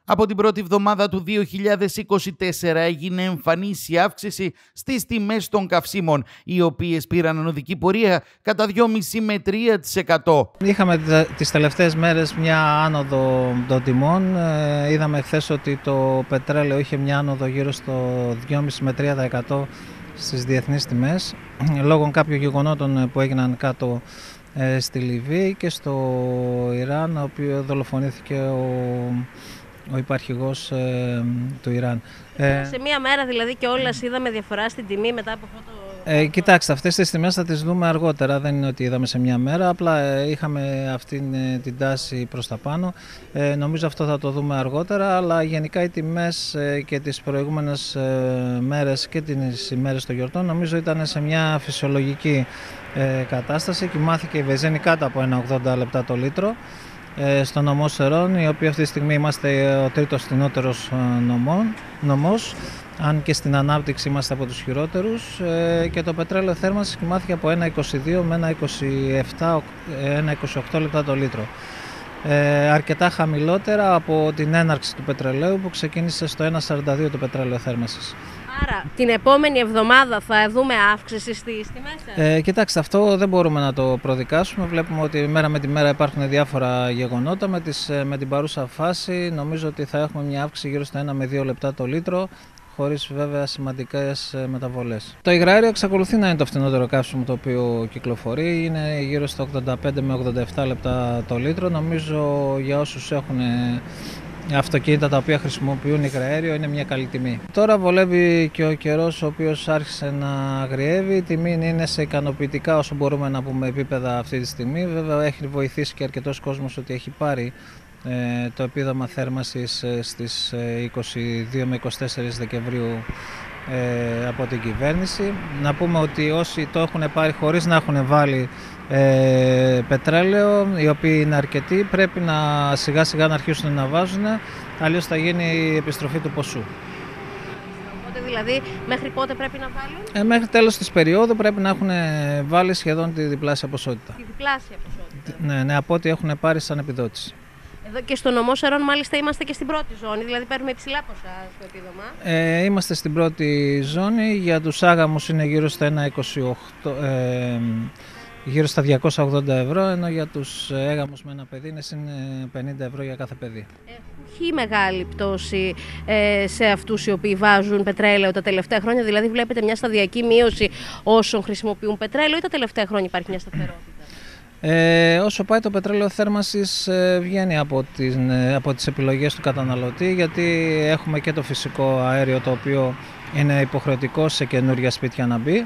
Από την πρώτη εβδομάδα του 2024 έγινε εμφανής η αύξηση στις τιμές των καυσίμων, οι οποίες πήραν ανωδική πορεία κατά 2,5 με 3%. Είχαμε τις τελευταίες μέρες μια άνοδο των τιμών. Είδαμε χθες ότι το πετρέλαιο είχε μια άνοδο γύρω στο 2,5 με 3% στις διεθνείς τιμές, λόγω κάποιων γεγονότων που έγιναν κάτω στη Λιβύη και στο Ιράν, ο οποίος δολοφονήθηκε ο υπαρχηγός του Ιράν. Σε μία μέρα δηλαδή και όλας είδαμε διαφορά στην τιμή μετά από αυτό το... Κοιτάξτε, αυτές τις τιμές θα τις δούμε αργότερα, δεν είναι ότι είδαμε σε μία μέρα, απλά είχαμε αυτή την τάση προς τα πάνω. Νομίζω αυτό θα το δούμε αργότερα, αλλά γενικά οι τιμές και τις προηγούμενες μέρες και τις ημέρες των γιορτών νομίζω ήταν σε μια φυσιολογική κατάσταση. Κοιμάθηκε η βενζίνη κάτω από 1,80 λεπτά το λίτρο στο νομό Σερών, η οποία αυτή τη στιγμή είμαστε ο τρίτος φθηνότερος νομός, αν και στην ανάπτυξη είμαστε από τους χειρότερους, και το πετρέλαιο θέρμανσης κοιμάθηκε από 1,22 με 1,28 λεπτά το λίτρο. Αρκετά χαμηλότερα από την έναρξη του πετρελαίου που ξεκίνησε στο 1,42 το πετρέλαιο θέρμανσης. Άρα την επόμενη εβδομάδα θα δούμε αύξηση στις τιμές? Κοιτάξτε, αυτό δεν μπορούμε να το προδικάσουμε. Βλέπουμε ότι μέρα με τη μέρα υπάρχουν διάφορα γεγονότα. Με την παρούσα φάση νομίζω ότι θα έχουμε μια αύξηση γύρω στα 1 με 2 λεπτά το λίτρο, χωρίς βέβαια σημαντικές μεταβολές. Το υγραέριο εξακολουθεί να είναι το φθηνότερο καύσιμο το οποίο κυκλοφορεί. Είναι γύρω στα 85 με 87 λεπτά το λίτρο. Νομίζω για όσους έχουν αυτοκίνητα τα οποία χρησιμοποιούν υγραέριο είναι μια καλή τιμή. Τώρα βολεύει και ο καιρός ο οποίος άρχισε να αγριεύει. Η τιμή είναι σε ικανοποιητικά, όσο μπορούμε να πούμε, επίπεδα αυτή τη στιγμή. Βέβαια έχει βοηθήσει και αρκετός κόσμος ότι έχει πάρει το επίδομα θέρμανσης στις 22 με 24 Δεκεμβρίου από την κυβέρνηση. Να πούμε ότι όσοι το έχουν πάρει χωρίς να έχουν βάλει πετρέλαιο, οι οποίοι είναι αρκετοί, πρέπει να σιγά σιγά να αρχίσουν να βάζουν, αλλιώς θα γίνει η επιστροφή του ποσού. Οπότε δηλαδή μέχρι πότε πρέπει να βάλουν? Μέχρι τέλος της περίοδου πρέπει να έχουν βάλει σχεδόν τη διπλάσια ποσότητα. Τη διπλάσια ποσότητα? Ναι, από ό,τι έχουν πάρει σαν επιδότηση. Εδώ και στο νομό Σερών μάλιστα είμαστε και στην πρώτη ζώνη, δηλαδή παίρνουμε υψηλά ποσά στο επίδομα. Είμαστε στην πρώτη ζώνη, για τους άγαμους είναι γύρω στα 1,28, γύρω στα 280 ευρώ, ενώ για τους έγαμους με ένα παιδί είναι 50 ευρώ για κάθε παιδί. Έχει μεγάλη πτώση σε αυτούς οι οποίοι βάζουν πετρέλαιο τα τελευταία χρόνια, δηλαδή βλέπετε μια σταδιακή μείωση όσων χρησιμοποιούν πετρέλαιο, ή τα τελευταία χρόνια υπάρχει μια σταθερότητα? Όσο πάει το πετρέλαιο θέρμανσης βγαίνει από τις επιλογές του καταναλωτή, γιατί έχουμε και το φυσικό αέριο το οποίο είναι υποχρεωτικό σε καινούργια σπίτια να μπει,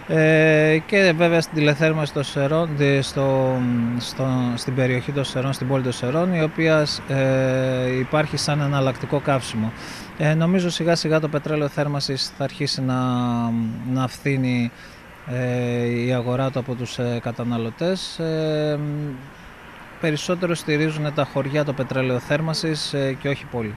και βέβαια στην τηλεθέρμανση των Σερών, στην περιοχή των Σερών, στην πόλη των Σερών, η οποία υπάρχει σαν εναλλακτικό καύσιμο. Νομίζω σιγά σιγά το πετρέλαιο θέρμανσης θα αρχίσει να φθήνει η αγορά του από τους καταναλωτές. Περισσότερο στηρίζουν τα χωριά το πετρέλαιο θέρμανσης και όχι πολύ.